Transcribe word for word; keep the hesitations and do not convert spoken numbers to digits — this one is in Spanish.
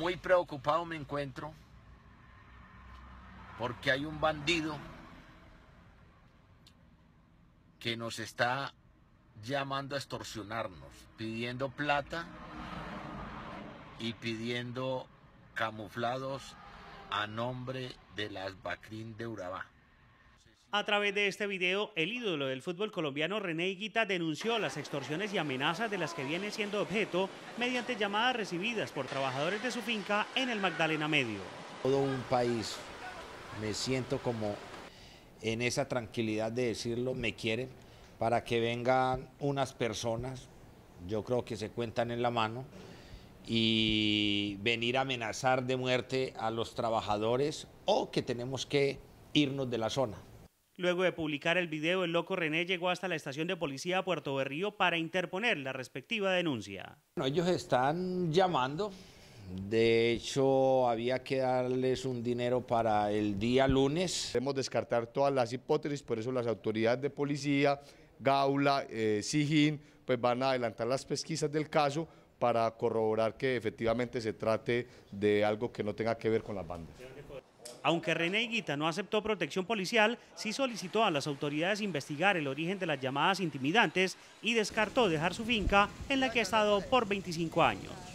muy preocupado me encuentro porque hay un bandido que nos está llamando a extorsionarnos, pidiendo plata y pidiendo camuflados a nombre de las Bacrín de Urabá. A través de este video, el ídolo del fútbol colombiano René Higuita denunció las extorsiones y amenazas de las que viene siendo objeto mediante llamadas recibidas por trabajadores de su finca en el Magdalena Medio. Todo un país, me siento como en esa tranquilidad de decirlo, me quiere, para que vengan unas personas, yo creo que se cuentan en la mano, y venir a amenazar de muerte a los trabajadores o que tenemos que irnos de la zona. Luego de publicar el video, el loco René llegó hasta la estación de policía Puerto Berrío para interponer la respectiva denuncia. Bueno, ellos están llamando, de hecho había que darles un dinero para el día lunes. Debemos descartar todas las hipótesis, por eso las autoridades de policía, Gaula, eh, Sijín, pues van a adelantar las pesquisas del caso para corroborar que efectivamente se trate de algo que no tenga que ver con las bandas. Aunque René Higuita no aceptó protección policial, sí solicitó a las autoridades investigar el origen de las llamadas intimidantes y descartó dejar su finca en la que ha estado por veinticinco años.